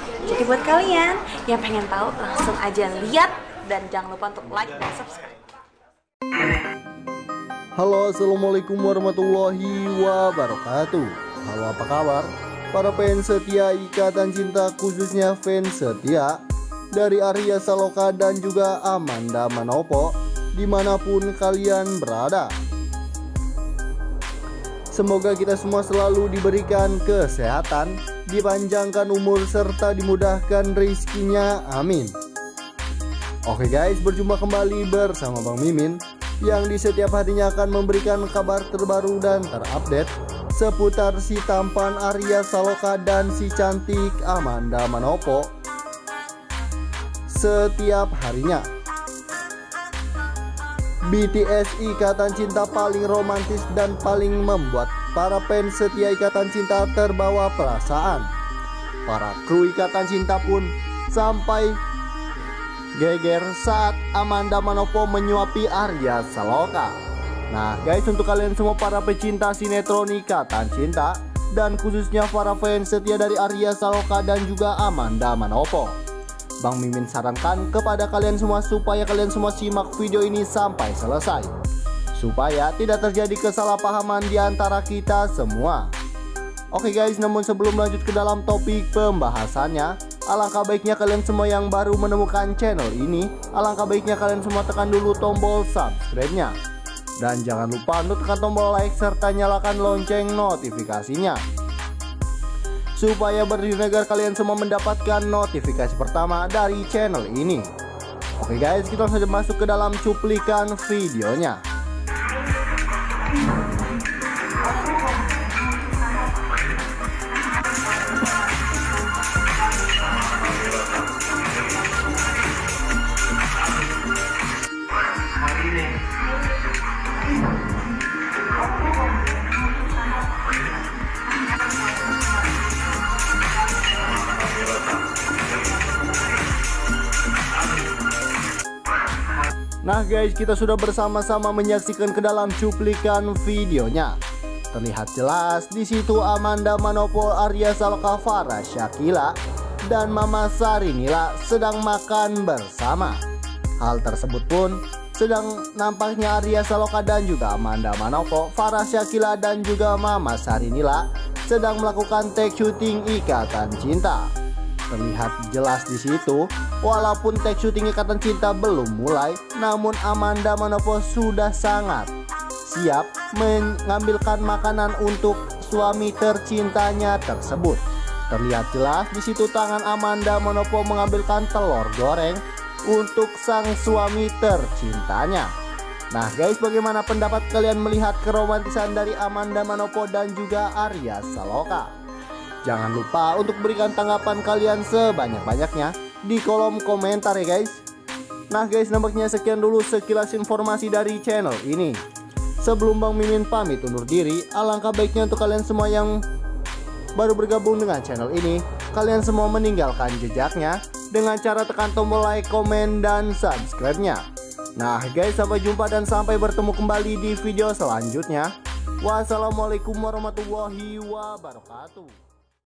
Jadi buat kalian yang pengen tahu, langsung aja lihat dan jangan lupa untuk like dan subscribe. Halo, assalamualaikum warahmatullahi wabarakatuh. Halo, apa kabar para fans setia Ikatan Cinta, khususnya fans setia dari Arya Saloka dan juga Amanda Manopo dimanapun kalian berada. Semoga kita semua selalu diberikan kesehatan, dipanjangkan umur, serta dimudahkan rezekinya, amin. Oke guys, berjumpa kembali bersama Bang Mimin yang di setiap harinya akan memberikan kabar terbaru dan terupdate seputar si tampan Arya Saloka dan si cantik Amanda Manopo setiap harinya. BTS, Ikatan Cinta paling romantis dan paling membuat para fans setia Ikatan Cinta terbawa perasaan. Para kru Ikatan Cinta pun sampai geger saat Amanda Manopo menyuapi Arya Saloka. Nah guys, untuk kalian semua para pecinta sinetron Ikatan Cinta dan khususnya para fans setia dari Arya Saloka dan juga Amanda Manopo, Bang Mimin sarankan kepada kalian semua supaya kalian semua simak video ini sampai selesai, supaya tidak terjadi kesalahpahaman di antara kita semua. Oke guys, namun sebelum lanjut ke dalam topik pembahasannya, alangkah baiknya kalian semua yang baru menemukan channel ini, alangkah baiknya kalian semua tekan dulu tombol subscribe-nya. Dan jangan lupa untuk tekan tombol like serta nyalakan lonceng notifikasinya, supaya bernegara kalian semua mendapatkan notifikasi pertama dari channel ini. Oke guys, kita langsung masuk ke dalam cuplikan videonya. Nah guys, kita sudah bersama-sama menyaksikan ke dalam cuplikan videonya. Terlihat jelas di situ Amanda Manopo, Arya Saloka, Farah Shakila, dan Mama Sarinila sedang makan bersama. Hal tersebut pun sedang nampaknya Arya Saloka dan juga Amanda Manopo, Farah Shakila, dan juga Mama Sarinila sedang melakukan take syuting Ikatan Cinta. Terlihat jelas di situ, walaupun take syuting Ikatan Cinta belum mulai, namun Amanda Manopo sudah sangat siap mengambilkan makanan untuk suami tercintanya tersebut. Terlihat jelas di situ tangan Amanda Manopo mengambilkan telur goreng untuk sang suami tercintanya. Nah guys, bagaimana pendapat kalian melihat keromantisan dari Amanda Manopo dan juga Arya Saloka? Jangan lupa untuk berikan tanggapan kalian sebanyak-banyaknya di kolom komentar ya guys. Nah guys, nampaknya sekian dulu sekilas informasi dari channel ini. Sebelum Bang Mimin pamit undur diri, alangkah baiknya untuk kalian semua yang baru bergabung dengan channel ini, kalian semua meninggalkan jejaknya dengan cara tekan tombol like, komen, dan subscribe-nya. Nah guys, sampai jumpa dan sampai bertemu kembali di video selanjutnya. Wassalamualaikum warahmatullahi wabarakatuh.